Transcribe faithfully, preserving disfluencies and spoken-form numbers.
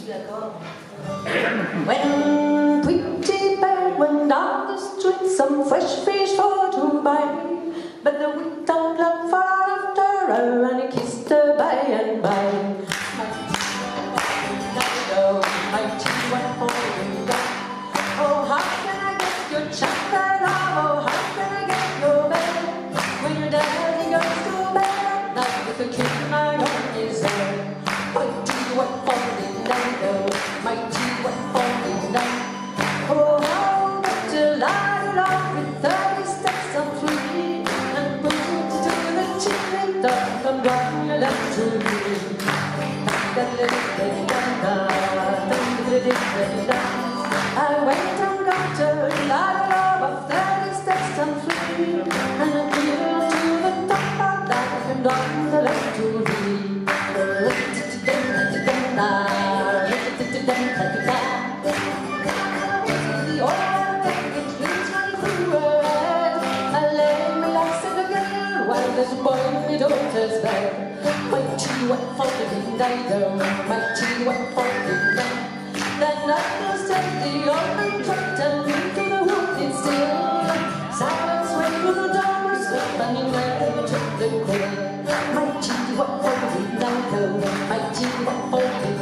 When Tweety Bird went down the street, some fresh fish for to buy, but the wheat don't look far after her, and he kissed her by and by. My tea went falling down. Oh, how can I get your chocolate love? Oh, how can I get your bed? When your daddy goes to bed at night with a kid my on his head. My tea went falling down, oh, my tea went falling down. Oh, how but to lie along with thirty steps on three, and put it to the chimney top and run your left to me. I went and got a ladder of thirty steps and three, and a wheel to the top of that and on the left to me. The oil that leads my freeway, I lay my legs in the gale while there's a boy in my daughter's bed. My tea went falling down, my tea went falling down. Then up the step the old man trucked and into the wood it's still. Silence went through the door, and he never took the quail. My tea went falling down, my tea went falling down.